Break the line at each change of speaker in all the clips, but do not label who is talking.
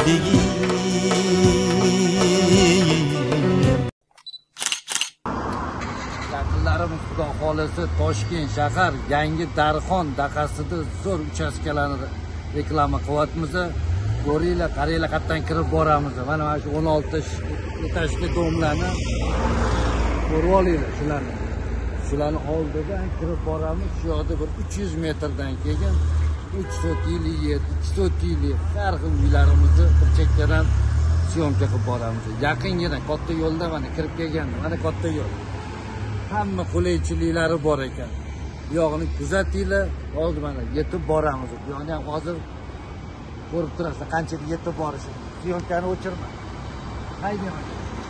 Yaqinlarimiz Xudo xolisi Toshkent shahar yangi Darxon daqasida zo'r uchastkalarni reklama qilyapmiz. Ko'ringlar, qaranglar, qayerdan kirib boramiz. Mana shu 16 etажli domlarni ko'rib olinglar shularni. Shularni oldidan kirib boramiz. Shu yoqda bir 300 metrdan keyin 3 sotiylik yer, 2 sotiylik har xil uylarimizni bir chekkadan syomka qilib boramiz. Yaqingina katta yo'lda mana kirib kelgandim. Mana katta yo'l. Hamma qulaychiliklari bor ekan. Bu yog'ini kuzatinglar, hozir mana yetib boramiz. Bu yoqni ham hozir ko'rib turasizlar qanchalik yetib borishini. Syomkani o'chirma. Haydayman.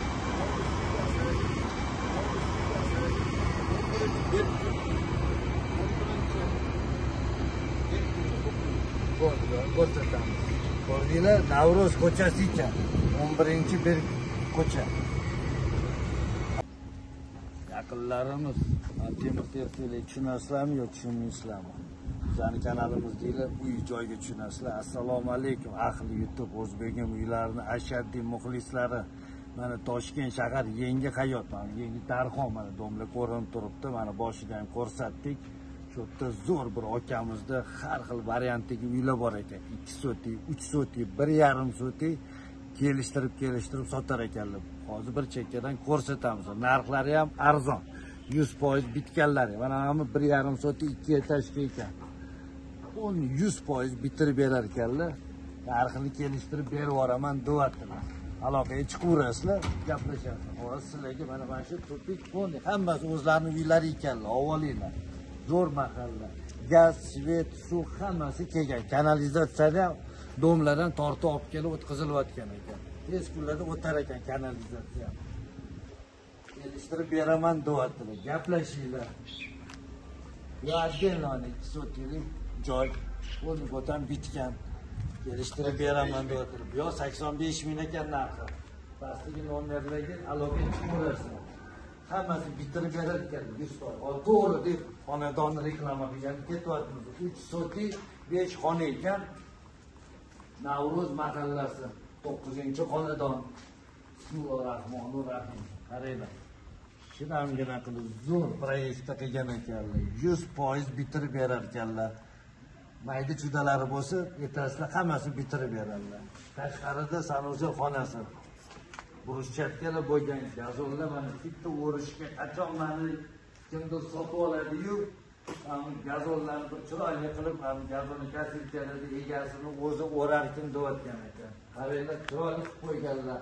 Ko'rsatamiz. Ko'rdinglar, Navro'z ko'chasi ekan. 11-bir ko'cha. Yaqinlarimiz temir tertili tushunasizlarmi yo tushunmaysizlarmi? Bizning kanalimiz deylar, uy joyga tushunasizlar. Assalomu alaykum ahli YouTube o'zbegim uylarini ashaddiy muxlislari. Mana Toshkent shahar yangi hayot, mana yangi Darxon mana domla ko'rinib turibdi. Mana boshida ham ko'rsatdik. Shu yerda zo'r bir okamizda har xil variantdagi uylar bor ekan. 2 sotik, 3 sotik, 1,5 sotik kelishtirib sotar ekanlar. Hozir bir chekkadan ko'rsatamiz. Narxlari ham arzon. 100% bitganlari. Mana hamma 1,5 sotik 2 etajga ekan. Uni 100% bitirib berar ekanlar. Narxini kelishtirib berib yuboraman deyaptilar. Aloqaga chiqaverasizlar, gaplashasiz. Hozir sizlarga mana shu topik qo'ndi. Hammasi o'zlarining uylari ekanlar, ovolinglar. Zo'r mahalla. Gaz, svet, suv hammasi kelgan. Kanalizatsiyadan ham domlardan tortib olib kelib o'tkazilayotgan ekan. Tez kunlarda o'tar ekan kanalizatsiya. Kelishtirib beraman deyaptilar. Gaplashinglar. Yo atgelani 2 sotiylik joy. O'zi bo'tan bitgan. Kelishtirib beraman deyaptilar. Yo 85 ming ekan narxi. Pastdagi nomerlarga aloqa qilaverasizlar. Hammasi bitirib berar ekan 100%. To'g'ri deb xonadonni reklama qilgan ketyapmiz. 3 sotik 5 xona ekan. Navro'z mahallasi 9-xonadon. Bismillahirrohmanirrohim. Qaranglar. Shunamgina qilib zo'r proyektda qilgan ekanlar. 100% bitirib berar ekanlar. Mayda chudalari bo'lsa, ertasiga hammasi bitirib beradilar. Tashqarida sanusiy xonasi. Burishchatkalar bo'lgan, gazonlar mana bitta o'rishga qachon mani kimdir sotib oladi-yu, gazonlarni bir chiroyli qilib, gazonni kassilkalarida egasini o'zi o'rarkin deyotgan ekan. Qaranglar, chiroyli qilib qo'yganlar.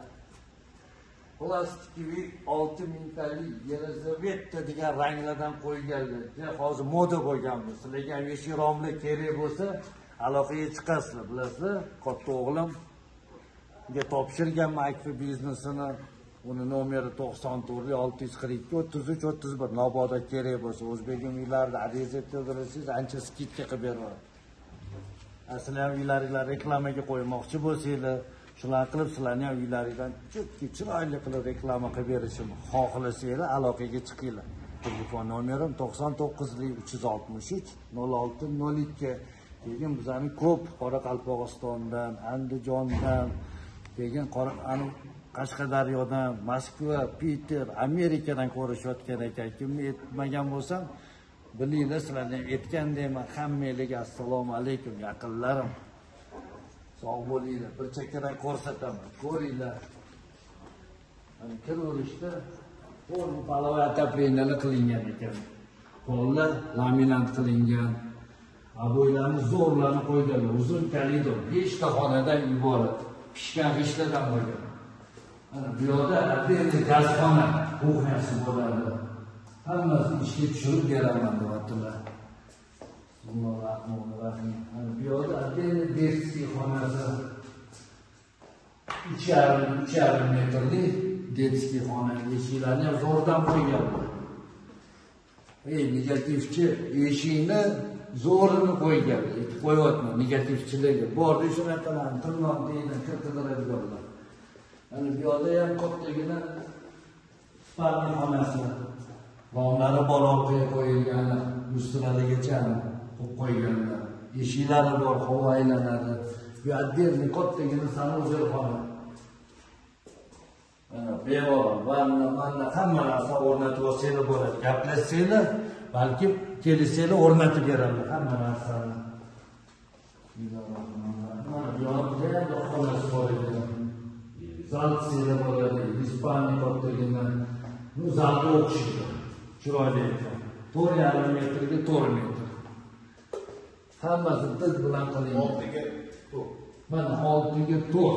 Plastikli 6000 talik Yelizaveta degan ranglardan qo'yganlar. Hozir moda bo'lgan bu. Sizlarga ham yeshi romli kerak bo'lsa, aloqaga chiqasizlar, bilasizlar. Katta o'g'lim ga topshirgan makfi biznesini, uni nomeri 94 642 33 31. Mabodo kerak bo'lsa, o'zbegim uylarida ariza to'ldirsangiz, ancha skidka qilib beradi. Asli ham uylaringlar reklamaga qo'ymoqchi bo'lsanglar, shular qilib sizlarning ham uylaringizdan chiroyli qilib reklama qilib berishim xohlasanglar, aloqaga chiqinglar. Telefon nomerim 99 363 0602. Keyin bizlarni ko'p Qoraqalpog'istondan, Andijondan, keyin Qashqadaryodan, Moskva, Piter, Amerikadan ko'rishayotgan ekan. Kimni etmagan bo'lsam, bilinglar, sizlarni ham aytgandayman. Hammangizga assalomu alaykum yaqinlarim. Sog' bo'linglar. Bir chekkadan ko'rsataman. Ko'ringlar. Mana kiraverishda to'g'ri palova отоплениyalar qilingan ekan. Pollar laminat qilingan. Abo'ylarni zo'rlarni qo'yganlar. Uzun koridor, 5 ta xonadan iborat. Pishgan g'ishtlardan bo'lgan. Mana bu yerda atenti gazxona, kuxnyasi bo'ladi. Hammasini ishga tushirib beraman deyaptilar. Bismillahirrohmanirrohim. Mana bu yerda atenti detskiy xonasi 3,5 metrli detskiy xona. Eshiklarni ham zo'rdan qo'ygan. Negativchi eshikni zo'rini qo'ygan. Aytib qo'yapman negativchilarga. Bordi shunaqalarni tirnoq deydi, kirtiradiganlar. Mana bu yerda ham kattagina spalni xonasi. Romlari bor orqaga qo'yilgan, ustunaligacha qo'yib qo'yganlar. Eshiklari bor, havo aylanadi. Bu отдельный kattagina sanuzel xona. Mana bemalol vanna hamma narsa o'rnatib olsanglar bo'ladi. Gaplashsanglar, balki kelishsanglar o'rnatib beradi hamma narsani. Mana bu yoqda xonasi bor edi. Zalsiya bo'ladi, Ispaniya kattagina. Bu zalga o'xshaydi. Chiroyli ekan. 4,5 metrga 4 metr. Hammasi tig bilan qilingan. Mana 6ga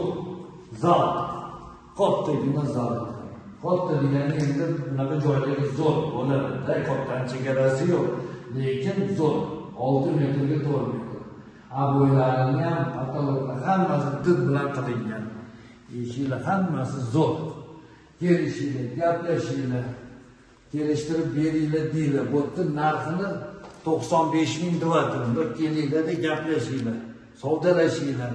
4 zal. Kattagina zal. Katta degani endi bunaqa joylarga zo'r bo'ladi. Kattadan chegarasi yo'q, lekin zo'r. 6 metrga 4 metr. Abo'ylarini ham, patologlar hammasi tig bilan qilingan. Eshiklar hammasi zo'r. Kelishinglar, gaplashinglar. Kelishtirib beringlar deylar. Bu yerda narxini 95 ming deyapman. Bir kelinglar-da gaplashinglar, savdolashinglar.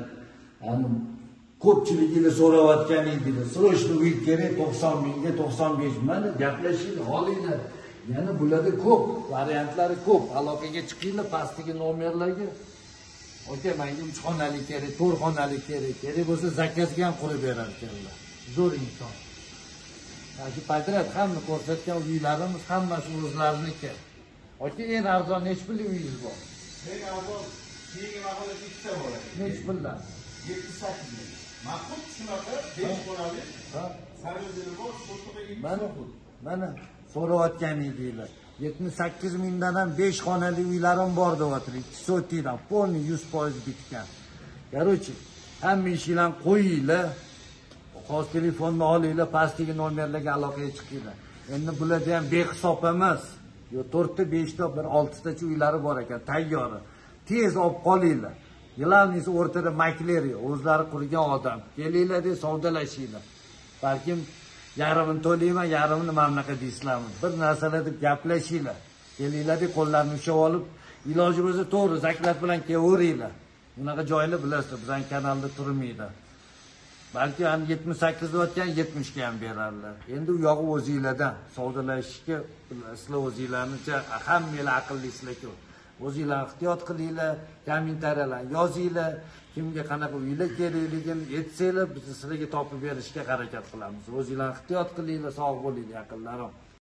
Ko'pchiliginglar so'rayotgan edinglar. Srochno uy kerak 90 mingga 95 ming. Gaplashinglar, olinglar. Yana bularda ko'p, variantlari ko'p. Aloqaga chiqinglar pastdagi nomerlarga. Aka, menga 3 xonali kerak, 4 xonali kerak. Kerak bo'lsa zakazga ham qurib berar ekanlar. Zo'r inson. Shu Padrat hamma ko'rsatgan uylarimiz hammasi o'zlariniki. Aka, eng arzon nech pullik uyingiz bor?
Eng arzon keyingi mahalla ikkita bor.
Nech puldan?
78 ming. Ma'qul shunaqa 5 xonali. Ha. Sarvizli bor,
mana mana so'rayotgan edinglar. 78 mingdan ham 5 xonali uylarim bor deyapti. 2 sotidan polni 100% bitgan. Короче, hamma ishinglarni qo'yinglar. Xos telefonni olinglar, pastdagi nomerlarga aloqaga chiqinglar. Endi bularda ham behisob emas. Yo 4 ta, 5 ta, bir 6 tacha uylari bor ekan, tayyori. Tez olib qolinglar. Yilavnisi o'rtada makleri, o'zlari qurgan odam. Kelinglar deb savdolashinglar. Balkim yarmini to'layman, yarmini mana bunaqa deysizlarmi? Bir narsalar deb gaplashinglar. Kelinglar deb qo'llarini ushlab olib, iloji bo'lsa to'g'ri zaklat bilan kelaveringlar. Bunaqa joylar bilasizlar, bizning kanalda turmaydi. Balki ham 78 deyotgan 70 ga ham berarlar. Endi u yog'i o'zingizlardan savdolashishga sizlar o'zingizlarnicha hammanglar aqllisizlar-ku. O'zingizlar ehtiyot qilinglar, kommentariyalar yozinglar, kimga qanaqa uylar kerakligini aytsanglar, biz sizlarga topib berishga harakat qilamiz. O'zingizlar ehtiyot qilinglar, sog' bo'linglar yaqinlarim.